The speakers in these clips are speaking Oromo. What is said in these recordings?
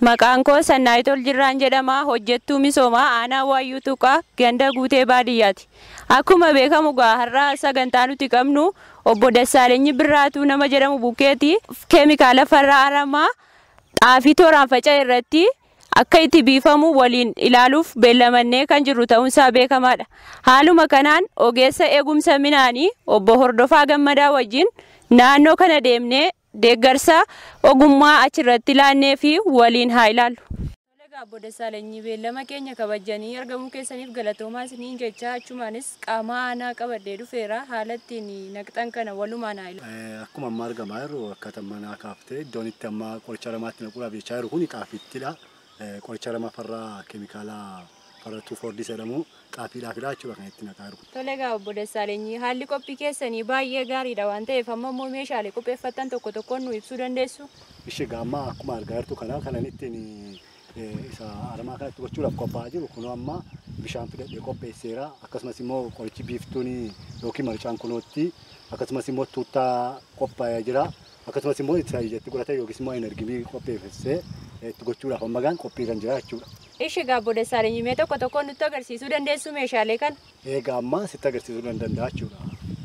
Maqaan koo Sannaayitol Jirraan jedhama. Hojjettuu misoomaa aanaa Waayyuu Tuqaa ganda guutee baadiyyaati. Akkuma beekamu har'a sagantaa nuti qabnu obbo Dassaalenyi Birraatuu nama jedhamu bukeeti keemikaala farra aramaa xaafii tooraan faca'e irratti akka itti biifamu waliin ilaaluuf beellamannee kan jirru ta'uun isaa beekamaadha. Haaluma kanaan ogeessa eegumsa midhaanii obbo Hordofaa Gammadaa wajjin naannoo kana deemnee deeggarsa ogummaa achirratti laannee fi waliin haa ilaallu. Obbo Dassaalenyi beellama keenya kabajanii argamuu keessaniif galatoomaa isiniin jecha achumaanis qaama aanaa qabadhee dhufeera haala ittiin naqxan kana walumaan haa ilaallu. Akkuma amma argamaa jiru akkaataa manaa kaaftee iddoon itti amma qoricha lamaatti naquudhaaf jechaa jiru kun xaafiittidha. Qoricha lama farra keemikaalaa farra 2,4-D jedhamu xaafiidhaafidha jechuudha kan itti naqaa jiru. Tole egaa obbo Dassaalenyi haalli qophii keessanii baay'ee gaariidha waan ta'eef amma immoo meeshaalee qopheeffattan tokko tokkoon nu ibsuu dandeessu? Ishee gaamma akkuma argaa jirtu kanan ittiin isa aramaa kanatti gochuudhaaf qophaa'aa jiru kun amma bishaan fidadhee qopheesseera akkasumas immoo qorichi biiftuun yookiin maricaan kunootti akkasumas immoo tuuttaa qophaa'ee jira akkasumas immoo isa ijatti godhatee yookiis immoo energii qopheessee itti gochuudhaaf amma gaan qophii kan jira jechuudha. Ishee egaa obbo Dassaalenyi mee tokko tokkoon nutti agarsiisuu dandeessu meeshaalee kana? Egaa amma sitti agarsiisuu danda'a jechuudha.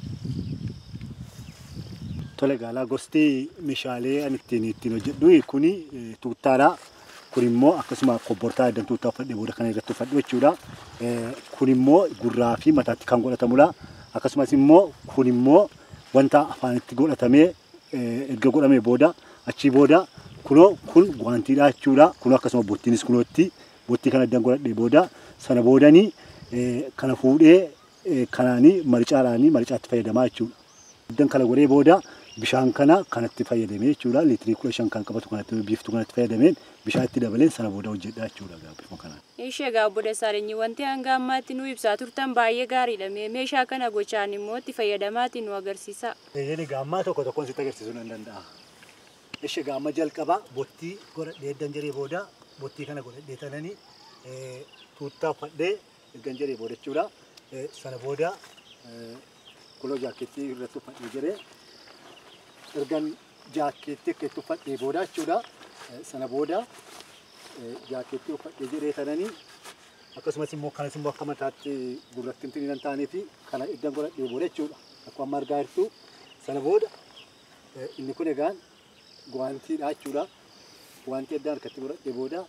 Tole gaalaa gosti meeshaalee ani ittiin hojjedhu kuni tuuttaadha. Kun immoo akkasuma kobbortaa addan tuuttaa uffadhee booda kana irratti uffadhu jechuudha. Kun immoo gurraa fi mataatti kan godhatamudha. Akkasumas immoo kun immoo wanta afaanitti godhatamee erga godhamee booda achii booda kun guwaantiidha jechuudha. Kun akkasuma bottiinis kunootti bottii kana addan godhadhee booda sana boodanii kana fuudhee kanaanii maricaatti fayyadamaa jechuudha. Addan kana godhee booda bishaan kana kanatti fayyadamee jechuudha. Liitirii 15 kan qabatu kanatti biiftuu kanatti fayyadameen bishaan itti dabaleen sana booda hojjedha jechuudha gaabbifa kanaan. Ishee egaa obbo Dassaalenyi wanti hanga ammaatti nu ibsaa turtan baay'ee gaariidha. Meeshaa kana gochaan immoo itti fayyadamaatiin nu agarsiisa. Eeyyanii gaammaa tokko tokkoon sitti agarsiisuu nan danda'a. Ishee gaamma jalqaba bottii godhadhee eddan jiree booda bottii kana godhadhee tananii tuuttaa uffadhee eddan jiree booda jechuudha. Sana booda kuloo jaakkeettii irratti uffadhee jiree ergan jaakkeettii akka itti uffadhee booda jechuudha. Sana booda jaakkeettii uffadhee jiree tananii akkasumas immoo kanas immoo akka mataatti gurratti hin tiniin taanee fi kana eddan godhadhee booda jechuudha. Akkuma amma argaa jirtu sana booda inni kun egaan guwaantiidha jechuudha. Guwaantii addaan harkatti godhadhee booda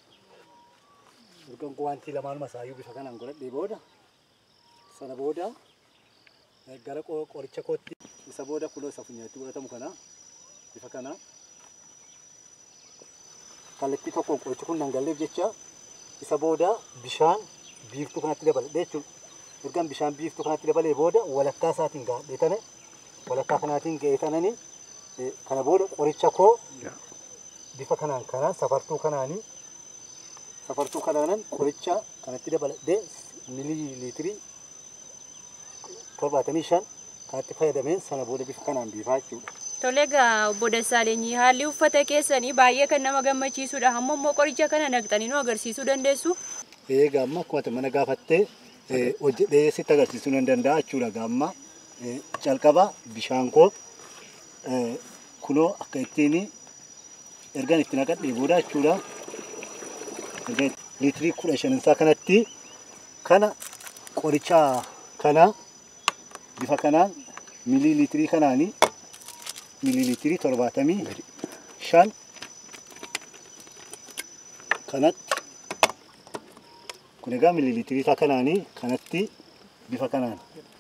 ergan guwaantii lamaanuma isaayyuu bifa kanaan godhadhee booda sana booda gara qoricha kootti isa booda kuloo isa funyaatti godhatamu kana bifa kana kallattii tokkoon qorichi kun dhangala'eef jecha isa booda bishaan biiftuu kanatti dabaladhee jechuudha. Ergan bishaan biiftuu kanatti dabalee booda walakkaa isaatiin gaadhee tane walakkaa kanaatiin ga'ee tananii kana booda qoricha koo bifa kanaan safartuu kanaanan qoricha kanatti dabaladhee miiliitirii 75 kanatti fayyadameen sana booda bifa kanaan biifaa jechuudha. Tole egaa obbo Dassaalenyi haalli uffata keessanii baay'ee kan nama gammachiisudha. Hamma immoo qoricha kana naqxanii nu agarsiisuu dandeessu? Egaa amma akkuma mana gaafattee hojjedhee sitti agarsiisuu nan danda'a jechuudha. Gaamma calqaba bishaan koo kunoo akka ittiin ergan itti naqadhee booda jechuudha. Liitirii 15 kanatti kana qoricha kana bifa kanaan miiliitirii kanaanii miiliitirii 75 kanatti kun egaa miiliitirii kanaanii kanatti bifa kanaan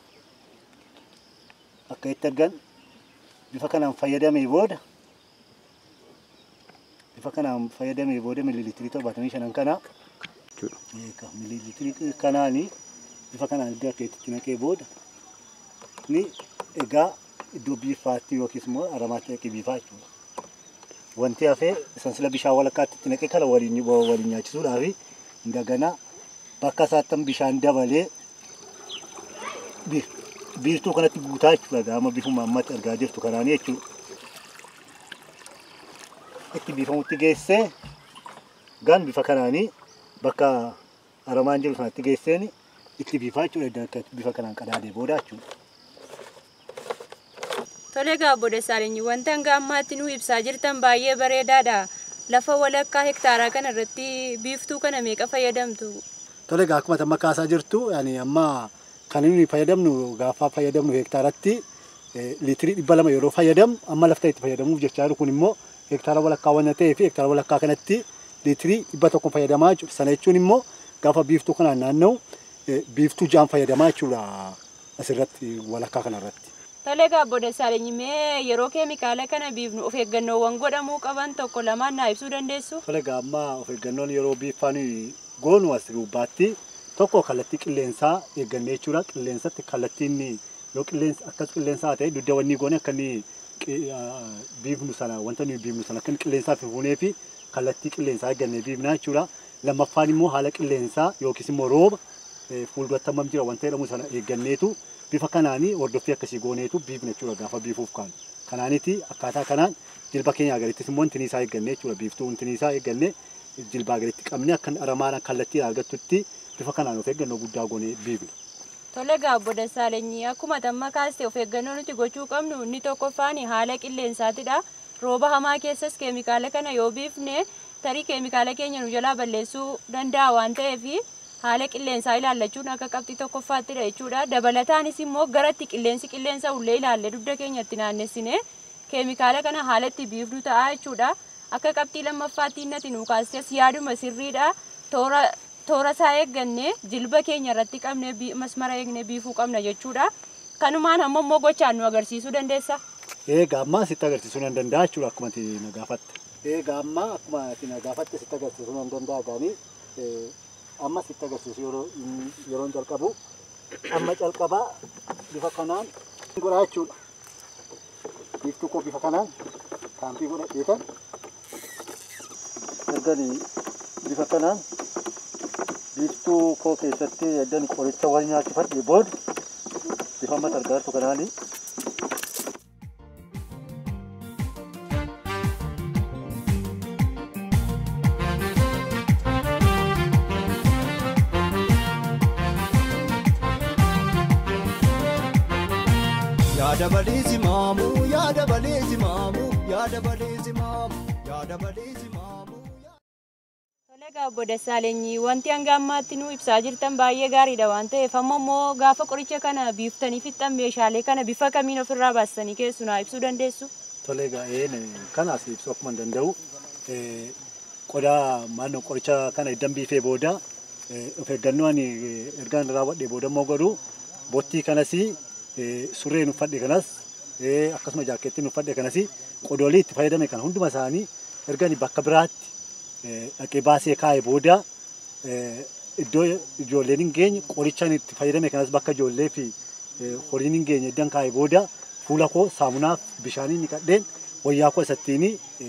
akka itti argan bifa kanaan fayyadamee booda miiliitirii 75 kana miiliitirii kanaanii bifa kanaan akka itti naqee booda ni egaa iddoo biifaatti yookiis immoo aramaatti akka biifaa jechuudha. Wanti hafee sansila bishaan walakkaatti itti naqee kana waliin nyaachisuudhaaf indagana bakka isaatti bishaan dabalee biiftuu kanatti guutaa jechuudha. Gaama bifuma ammatti argaa jirtu kanaanii jechuudha. Itti biifamutti geessee gaan bifa kanaanii bakka aramaan jiru sanatti geesseen itti biifaa jechuudha. Bifa kanaan qadaadee booda jechuudha. Tole egaa obbo Dassaalenyi wanta hanga ammaatti nu ibsaa jirtan baay'ee bareedaadha. lafa walakkaa hektaaraa kana irratti biiftuu kana meeqa fayyadamtu? Tole akkuma amma kaasaa jirtu yani amma kan inni fayyadamnu gaafa fayyadamnu hektaaratti liitirii 200 yeroo fayyadam amma lafta itti fayyadamuuf jecha jiru kun immoo hektaara walakkaa waan ta'eef hektaara walakkaa kanatti liitirii 100 fayyadamaa jiru. Sana jechuun immoo gaafa biiftuu kanaan naanna'u biiftuu 6 fayyadamaa jechuudha asirratti walakkaa kanarratti. Tole Obbo Dassaaleny mee yeroo keemikaala kana biifnu of eeggannoowwan godhamuu qaban tokko lamaan naa ibsuu dandeessu? Tole amma of eeggannoon yeroo biifaan goonu as gubbaatti tokko kallattii qilleensaa eeggannee jechuudha. Qilleensatti kallattiin yoo qilleensa akkas qilleensaa ta'e dudda wanni goone akka inni biifnu sana wanta nuyi biifnu sana akka qilleensaa fi fuunee fi kallattii qilleensaa eeggannee biifnaa jechuudha. Lammaffaan immoo haala qilleensaa yookiis immoo rooba fuulduratti hammam jira wanta jedhamu sana eegganneetu bifa kanaanii hordoffii akkasii gooneetu biifna jechuudha gaafa biifuuf kaanu. Kanaaniti akkaataa kanaan jilba keenya agariittis immoo intiniisaa eeggannee jechuudha. Biiftuu intiniisaa eeggannee jilba agariitti qabnee akka aramaan kallattii argattutti bifa kanaan of eeggannoo guddaa goonee biifna. Tole Obbo Dassaaleny akkuma amma kaastee of eeggannoo nuti gochuu qabnu inni tokkoffaan haala qilleensaatidha. Rooba hamaa keessas keemikaala kana yoo biifne tarii keemikaala keenya nu jalaa balleessuu danda'a waan ta'eef haala qilleensaa ilaallachuun akka qabxii tokkoffaattidha jechuudha. Dabalataanis immoo garatti qilleensa ullee ilaalle dugda keenyatti naannessine keemikaala kana haala itti biifnu ta'a jechuudha. Akka qabxii lammaffaatti innati nu kaastes yaaduma sirriidha. Toora isaa eeggannee jilba keenya irratti qabnee masmara eegnee biifuu qabna jechuudha. Kanumaan ammoo gochaan nu agarsiisuu dandeessa? Gammaa sitti agarsiisuu nan danda'a jechuudha akkuma ati na gaafatte. Gammaa akkuma ati na gaafatte sitti agarsiisuu nan danda'a gaanii amma sitti agarsiisu yeroon jalqabu amma calqabaa bifa kanaan godhaa jechuudha. Biiftuu koo bifa kanaan kaampii godhadheetan erganii bifa kanaan biiftuu koo keessatti eddan qoricha wal nyaachifadhe booda bifa amma gargaartu kanaanii Yada balizi mamu, yada balizi mamu, yada balizi mamu, yada balizi mamu. Tole Obbo Dassaaleny wanti hanga ammaatti nu ibsaa jirtan baay'ee gaariidha waan ta'eef ammoo gaafa qoricha kana biiftanii fixxan meeshaalee kana bifa kamiin ofirraa baastanii keessumaa ibsuu dandeessu? Tole kanas ibsuu akkuma danda'u qodaa maannoo qoricha kana eddan biifee booda of eeggannoo ani ergaan raawwadhee booda immoo godhu bottii kanas surreen uffadhe kanas akkasuma jaakkeettiin uffadhe kanas qodoolii itti fayyadame kana hunduma isaanii ergani bakka biraatti dhaqee baasee kaa'ee booda iddoo ijoolleen hin geenye qorichaan itti fayyadame kanas bakka ijoollee fi horiin hin geenye eddan kaa'ee booda fuula koo saamunaaf bishaaniin dhiqadheen wayyaa koo isattiin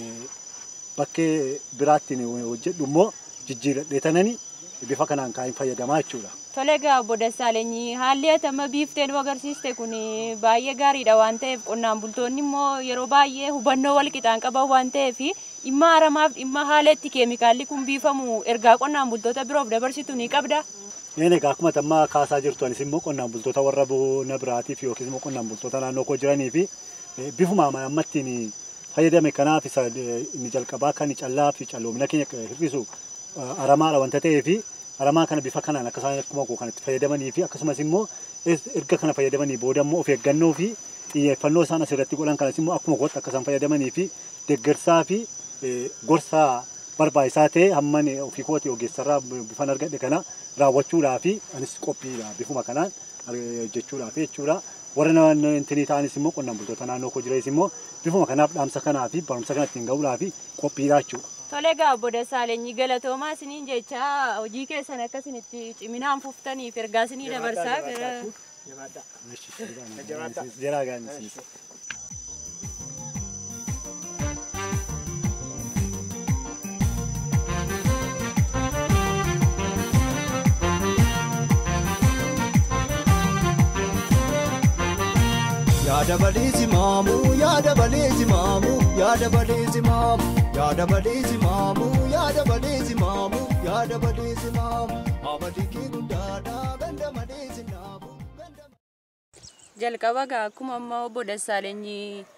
bakkee biraattiin hojjedhu immoo jijjiiradhee tanani bifa kanaan kaa'in fayyadamaa jechuudha. Tole Obbo Dassaaleny haalli atama biifteen nu agarsiiste kun baay'ee gaariidha waan ta'eef qonnaan bultoonni immoo yeroo baay'ee hubannoo wal qixaan qaban waan ta'eef dhimma aramaaf dhimma haala itti keemikaalli kun biifamu ergaa qonnaan bultoota biroof dabarsitu ni qabda? Akkuma amma kaasaa jirtu anis immoo qonnaan bultoota warra bona biraatiif yookiis immoo qonnaan bultoota naannoo koo jiranii fi bifuma ammattiin fayyadame kanaaf isa inni jalqabaa kan callaa fi calloomina keenya hir'isu aramaadha wanta ta'eef aramaa kana bifa kanaan akkuma koo kanatti fayyadamanii fi akkasumas immoo erga kana fayyadamanii booda immoo of eeggannoo fi xiyyeeffannoo isaan asirratti godhan kanas immoo akkuma kootti akka isaan fayyadamanii fi deeggarsaa fi gorsaa barbaachisaa ta'e hamman ofii kooti ogeessarraa bifan argadhe kana raawwachuudhaaf anis qophiidha bifuma kanaan hojjechuudhaaf jechuudha. Warra naannoo intinii ta'anis immoo qonnaan bultoota naannoo koo jiranis immoo bifuma kanaaf dhaamsa kanaa fi barumsa kana ittiin ga'uudhaaf qophiidha jechuudha. Tole Obbo Dassaaleny galatoomaa isiniin jecha hojii keessan akkasinitti ciminaan fuftaniif ergaa isinii dabarsaa gara Yada balizi mamu, yada balizi mamu, yada balizi mamu, yada balizi mamu, yada balizi mamu, yada balizi mamu. Abadiki gudada ganda balizi namu. jalqaba akkuma amma Obbo Dassaaleny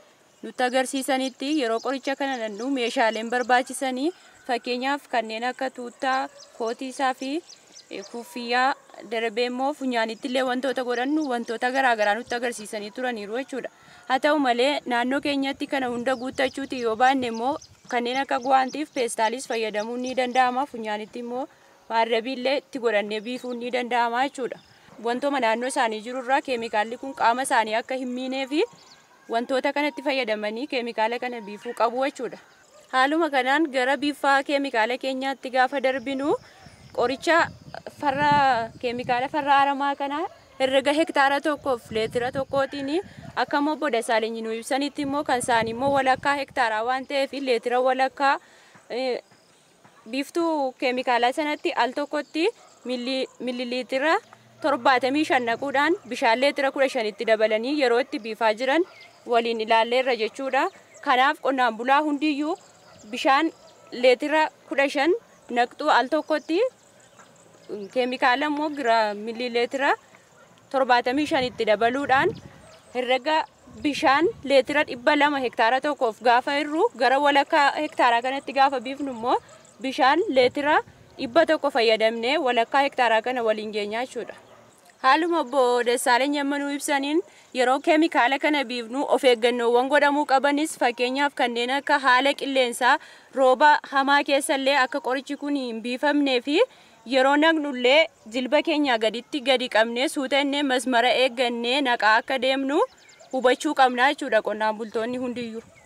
nutti agarsiisanitti yeroo qoricha kana nannu meeshaaleen barbaachisanii fakkeenyaaf kanneen akka tuuttaa, kootii isaa fi kuffiyyaa darbee immoo funyaanitti illee wantoota godhannu wantoota garaagaraa nutti agarsiisanii turaniiru jechuudha. Haa ta'u malee naannoo keenyatti kana hunda guuttachuuti yoo baanne immoo kanneen akka guwaantiif peestaalis fayyadamuun ni danda'ama. Funyaanitti immoo maarrabiillee itti godhannee biifuun ni danda'ama jechuudha. Wantooma naannoo isaanii jirurraa keemikaalli kun qaama isaanii akka hin miinee fi wantoota kanatti fayyadamanii keemikaala kana biifuu qabu jechuudha. Haaluma kanaan gara biifaa keemikaala keenyaatti gaafa darbinu qoricha farra keemikaala farra aramaa kana herrega hektaara tokkoof leetira tokkootiin akka obbo Dassaaleny nu ibsanitti immoo kan isaanii immoo walakkaa hektaaraa waan ta'eef leetira walakkaa biiftuu keemikaala sanatti al tokkotti mililiitira 75 naquudhaan bishaan leetira 15 itti dabalanii yeroo itti biifaa jiran waliin ilaalleerra jechuudha. Kanaaf qonnaan bulaa hundiyyuu bishaan leetira 15 naqxuu al tokkotti keemikaala immoo mililiitira 75 itti dabaluudhaan herrega bishaan leetira 200 hektaara tokkoof gaafa irru gara walakkaa hektaaraa kanatti gaafa biifnu immoo bishaan leetira 100 fayyadamnee walakkaa hektaaraa kana waliin geenyaa jechuudha. Haaluma obbo Dassaaleny amma nu ibsaniin yeroo keemikaala kana biifnu of eeggannoowwan godhamuu qabanis fakkeenyaaf kanneen akka haala qilleensaa rooba hamaa keessallee akka qorichi kun hin biifamnee fi yeroo naqnullee jilba keenya gadi qabnee suutannee masmara eeggannee naqaa akka deemnu hubachuu qabna jechuudha qonnaan bultoonni hundiyyuu.